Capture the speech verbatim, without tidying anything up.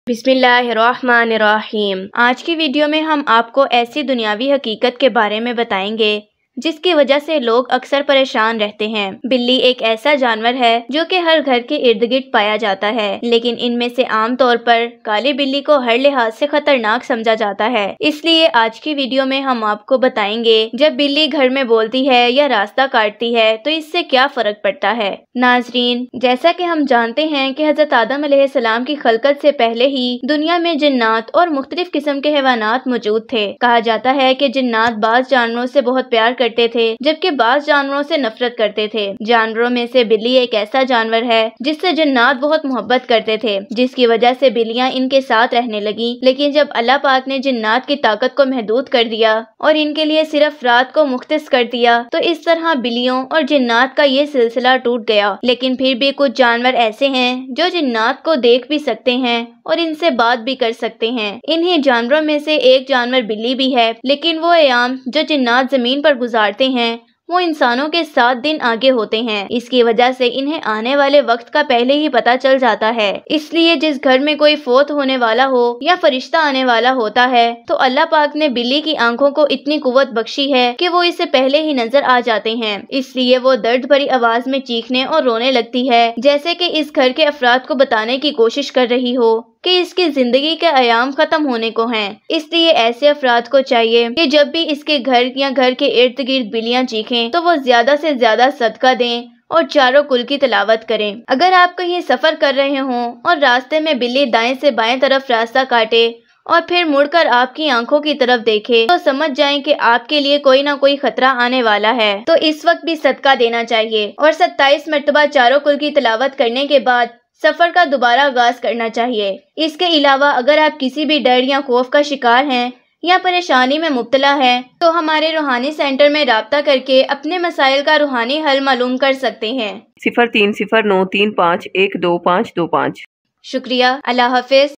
बिस्मिल्लाहिर्रहमानिर्रहीम। आज की वीडियो में हम आपको ऐसी दुनियावी हकीकत के बारे में बताएंगे जिसकी वजह से लोग अक्सर परेशान रहते हैं। बिल्ली एक ऐसा जानवर है जो कि हर घर के इर्द गिर्द पाया जाता है, लेकिन इनमें से आम तौर पर काली बिल्ली को हर लिहाज से खतरनाक समझा जाता है। इसलिए आज की वीडियो में हम आपको बताएंगे जब बिल्ली घर में बोलती है या रास्ता काटती है तो इससे क्या फर्क पड़ता है। नाजरीन, जैसा कि हम जानते हैं कि हजरत आदम अलैहिस्सलाम की खलकत से पहले ही दुनिया में जिन्नात और मुख्तलिफ किस्म के हैवानात मौजूद थे। कहा जाता है कि जिन्नात बाज जानवरों से बहुत प्यार करते थे जबकि बाज जानवरों से नफरत करते थे। जानवरों में से बिल्ली एक ऐसा जानवर है जिससे जिन्नात बहुत मोहब्बत करते थे, जिसकी वजह से बिल्लियां इनके साथ रहने लगी। लेकिन जब अल्लाह पाक ने जिन्नात की ताकत को महदूद कर दिया और इनके लिए सिर्फ रात को मुख्तस कर दिया तो इस तरह बिल्लियों और जिन्नात का ये सिलसिला टूट गया। लेकिन फिर भी कुछ जानवर ऐसे हैं जो जिन्नात को देख भी सकते हैं और इनसे बात भी कर सकते हैं। इन्हीं जानवरों में से एक जानवर बिल्ली भी है, लेकिन वो अयाम जो जिन्नात जमीन पर गुजारते हैं वो इंसानों के सात दिन आगे होते हैं। इसकी वजह से इन्हें आने वाले वक्त का पहले ही पता चल जाता है। इसलिए जिस घर में कोई फोत होने वाला हो या फरिश्ता आने वाला होता है तो अल्लाह पाक ने बिल्ली की आंखों को इतनी कुव्वत बख्शी है कि वो इसे पहले ही नजर आ जाते हैं। इसलिए वो दर्द भरी आवाज में चीखने और रोने लगती है, जैसे कि इस घर के अफराद को बताने की कोशिश कर रही हो कि इसकी जिंदगी के अयाम खत्म होने को हैं। इसलिए ऐसे अफराद को चाहिए कि जब भी इसके घर या घर के इर्द गिर्द बिल्लियां चीखें तो वो ज्यादा से ज्यादा सदका दें और चारों कुल की तिलावत करें। अगर आप कहीं सफर कर रहे हों और रास्ते में बिल्ली दाएं से बाएं तरफ रास्ता काटे और फिर मुड़कर आपकी आंखों की तरफ देखे तो समझ जाएं कि आपके लिए कोई ना कोई खतरा आने वाला है। तो इस वक्त भी सदका देना चाहिए और सत्ताईस मरतबा चारों कुल की तिलावत करने के बाद सफर का दोबारा आगाज करना चाहिए। इसके अलावा अगर आप किसी भी डर या खौफ का शिकार हैं या परेशानी में मुब्तला हैं तो हमारे रूहानी सेंटर में राब्ता करके अपने मसाइल का रूहानी हल मालूम कर सकते हैं। सिफर तीन सिफर नौ तीन पाँच एक दो पाँच दो पाँच। शुक्रिया। अल्लाह हाफिज।